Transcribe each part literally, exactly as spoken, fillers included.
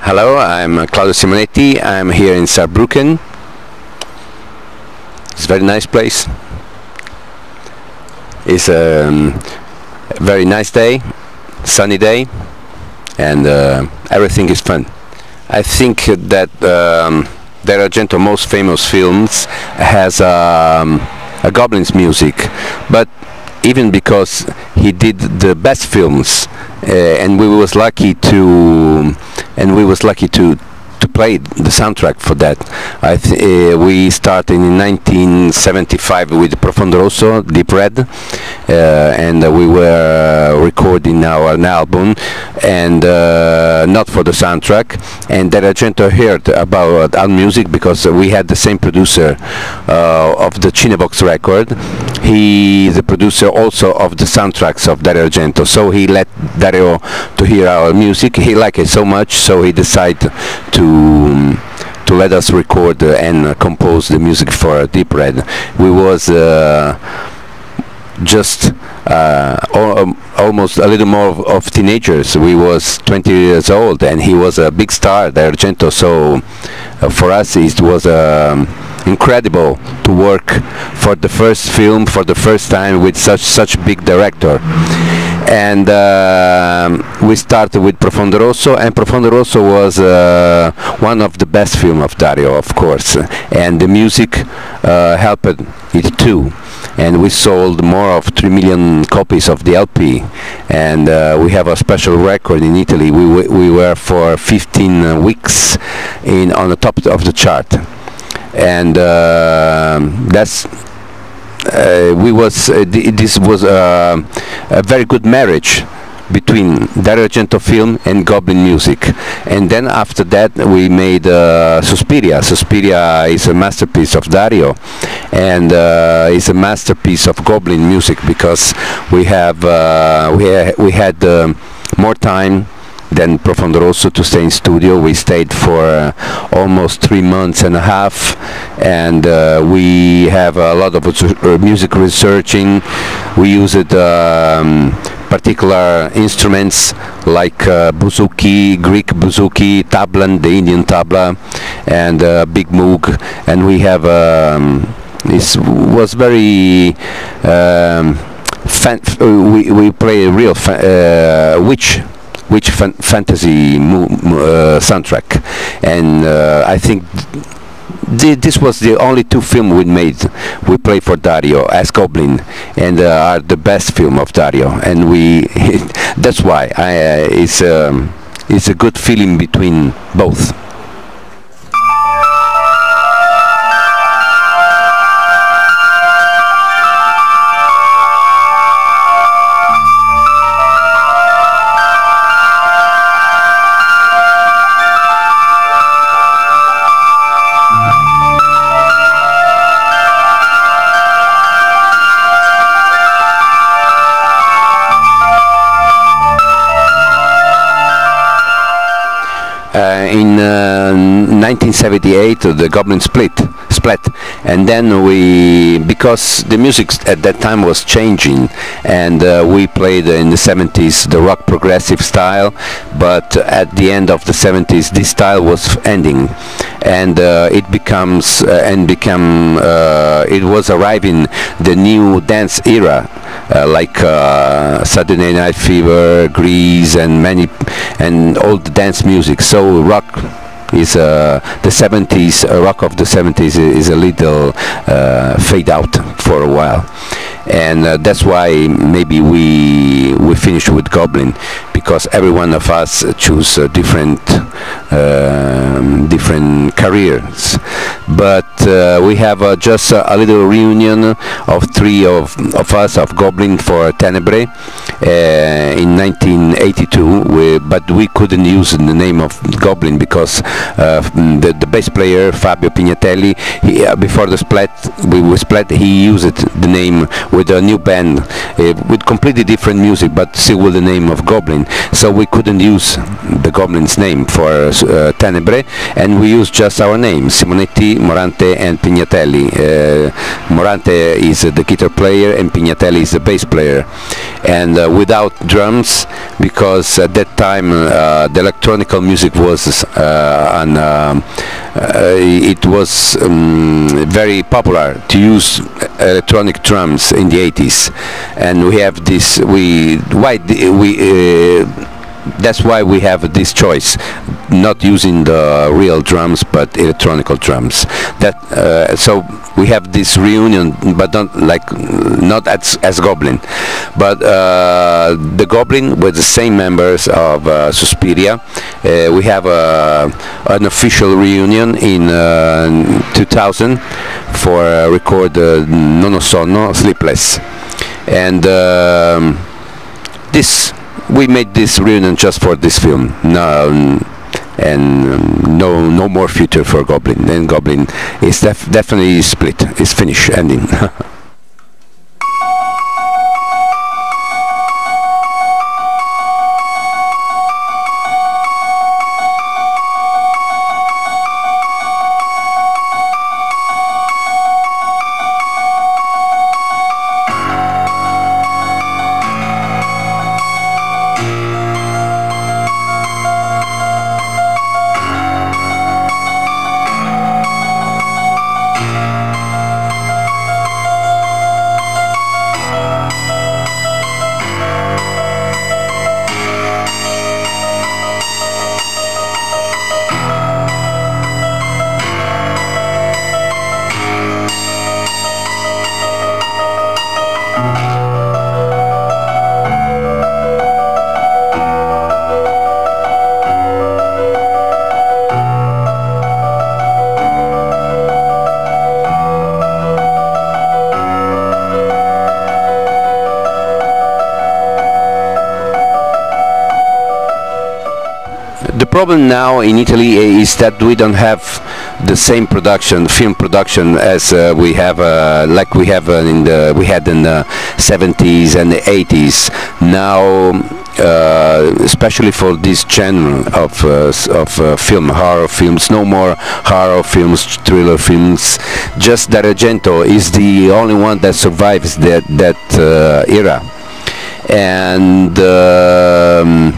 Hello, I'm uh, Claudio Simonetti. I'm here in Saarbrücken. It's a very nice place. It's a um, very nice day, sunny day, and uh, everything is fun. I think that um, Dario Argento's most famous films has um, a Goblin's music, but even because he did the best films, uh, and we was lucky to, and we was lucky to to play the soundtrack for that. I th uh, we started in nineteen seventy-five with Profondo Rosso, Deep Red, uh, and uh, we were recording our an album, and uh, not for the soundtrack. And Dario Argento heard about our music because uh, we had the same producer uh, of the Cinebox record. He is the producer also of the soundtracks of Dario Argento, so he let Dario to hear our music. He liked it so much, so he decided to to let us record uh, and uh, compose the music for Deep Red. We was uh, just uh, al um, almost a little more of, of teenagers. We was twenty years old, and he was a big star, Dario Argento. So uh, for us, it was um, incredible to work for the first film for the first time with such such big director. And uh, we started with Profondo Rosso, and Profondo Rosso was uh, one of the best films of Dario, of course, and the music uh, helped it too. And we sold more of three million copies of the L P, and uh, we have a special record in Italy. We, w we were for fifteen uh, weeks in on the top of the chart, and uh, that's Uh, we was uh, this was uh, a very good marriage between Dario Argento film and Goblin music. And then after that we made uh, Suspiria. Suspiria is a masterpiece of Dario, and uh, is a masterpiece of Goblin music because we have uh, we, ha we had uh, more time than Profondo Rosso to stay in studio. We stayed for uh, almost three months and a half, and uh, we have a lot of uh, music researching. We used um, particular instruments like uh, bouzouki, Greek bouzouki, tablan, the Indian tabla, and uh, big moog, and we have um, this was very um, fan f we, we play a real fa uh, witch which fan fantasy mo uh, soundtrack, and uh, I think th this was the only two films we made. We played for Dario as Goblin, and uh, are the best film of Dario, and we that's why I, uh, it's um, it's a good feeling between both. Uh, in uh, nineteen seventy-eight, uh, the Goblin split, split, and then we, because the music at that time was changing, and uh, we played in the seventies the rock progressive style, but at the end of the seventies this style was ending, and uh, it becomes uh, and become uh, it was arriving the new dance era, uh, like uh, Saturday Night Fever, Grease, and many and all the dance music. So rock is uh, the seventies, uh, rock of the seventies is a little uh, fade out for a while, and uh, that's why maybe we we finish with Goblin, because every one of us choose uh, different um, different careers. But uh, we have uh, just uh, a little reunion of three of, of us of Goblin for Tenebrae uh, in nineteen eighty-two, we, but we couldn't use the name of Goblin because uh, the, the bass player Fabio Pignatelli, he, uh, before the split we, we split he used the name with a new band uh, with completely different music, but still with the name of Goblin. so we couldn't use the Goblin's name for uh, Tenebre, and we used just our names, Simonetti, Morante and Pignatelli. Uh, Morante is uh, the guitar player and Pignatelli is the bass player, and uh, without drums, because at that time uh, the electronic music was uh, on, uh, uh, it was um, very popular to use electronic drums in the eighties, and we have this, we why the, we uh, that's why we have this choice, not using the real drums but electronical drums. That uh, so we have this reunion, but not like not as as Goblin, but uh, the Goblin with the same members of uh, Suspiria. Uh, we have a, an official reunion in uh, two thousand for uh, record uh, Non ho sonno, Sleepless, and um, this. We made this reunion just for this film, no, um, and um, no, no more future for Goblin. And Goblin is def definitely split. It's finished, ending. The problem now in Italy is that we don't have the same production, film production, as uh, we have, uh, like we have uh, in the we had in the seventies and the eighties. Now, uh, especially for this genre of uh, of uh, film, horror films, no more horror films, thriller films. Just Dario Argento is the only one that survives that that uh, era, and. Um,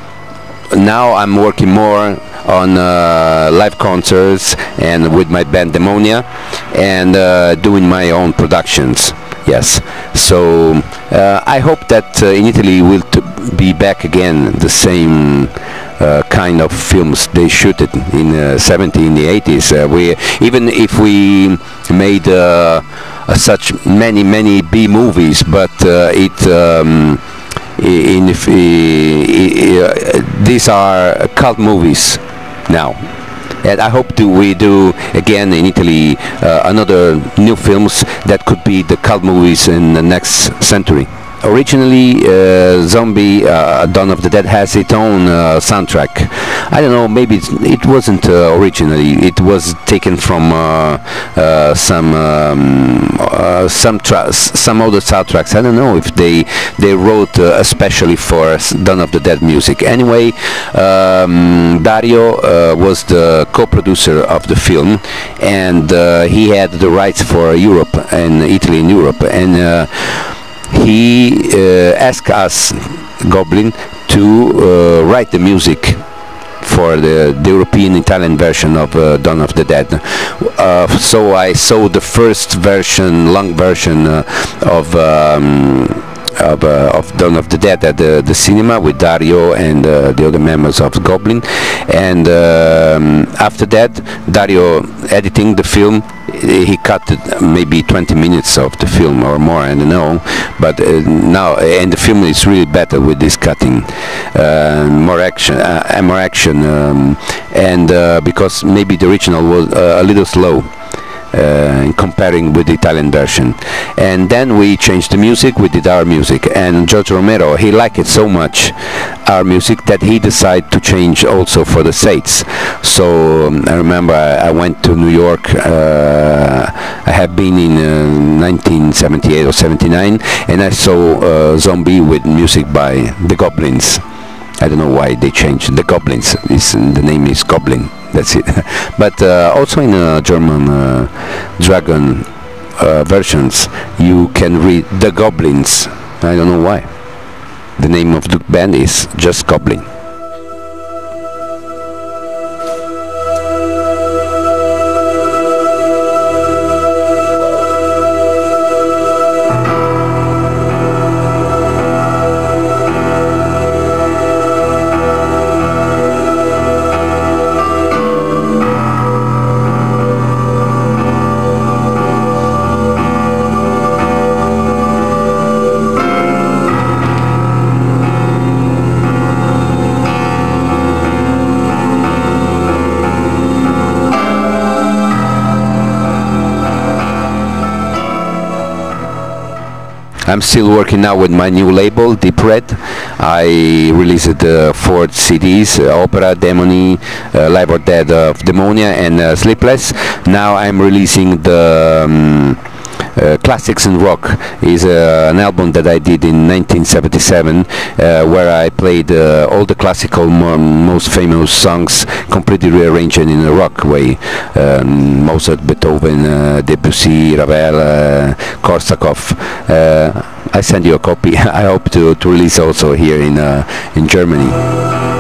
Now I'm working more on uh, live concerts and with my band Demonia, and uh, doing my own productions. Yes, so uh, I hope that uh, in Italy will t be back again the same uh, kind of films they shoot it in uh, seventies, in the eighties. Uh, we even if we made uh, uh, such many many B movies, but uh, it. Um, In if, uh, uh, these are cult movies now, and I hope to we do again in Italy uh, another new films that could be the cult movies in the next century. Originally, uh, Zombie, uh, Dawn of the Dead has its own uh, soundtrack. I don't know, maybe it's, it wasn't uh, originally. It was taken from uh, uh, some um, uh, some tra some other soundtracks. I don't know if they they wrote uh, especially for Dawn of the Dead music. Anyway, um, Dario uh, was the co-producer of the film, and uh, he had the rights for Europe and Italy and Europe, and. Uh, He uh, asked us, Goblin, to uh, write the music for the, the European Italian version of uh, Dawn of the Dead. Uh, so I saw the first version, long version uh, of um, of, uh, of Dawn of the Dead at the, the cinema with Dario and uh, the other members of Goblin, and um, after that Dario editing the film, he cut maybe twenty minutes of the film or more, I don't know, but uh, now and the film is really better with this cutting, uh, more action, uh, more action, um, and uh, because maybe the original was uh, a little slow. Uh, in comparing with the Italian version, and then we changed the music. We did our music, and George Romero, he liked it so much, our music, that he decided to change also for the States. So um, I remember I, I went to New York. Uh, I have been in uh, nineteen seventy-eight or seventy-nine, and I saw uh, Zombie with music by the Goblins. I don't know why they changed the Goblins. It's, the name is Goblin. That's it. But uh, also in uh, German uh, Dragon uh, versions, you can read the Goblins. I don't know why. The name of the band is just Goblin. I'm still working now with my new label, Deep Red. I released uh, four C Ds, uh, Opera, Demony, uh, Live or Dead of Demonia, and uh, Sleepless. Now I'm releasing the um, uh, Classics in Rock. Is uh, an album that I did in nineteen seventy-seven, uh, where I played uh, all the classical, mo most famous songs, completely rearranged in a rock way. Um, Mozart, Beethoven, uh, Debussy, Ravel, uh, Korsakov. Uh, I send you a copy. I hope to, to release also here in uh, in Germany.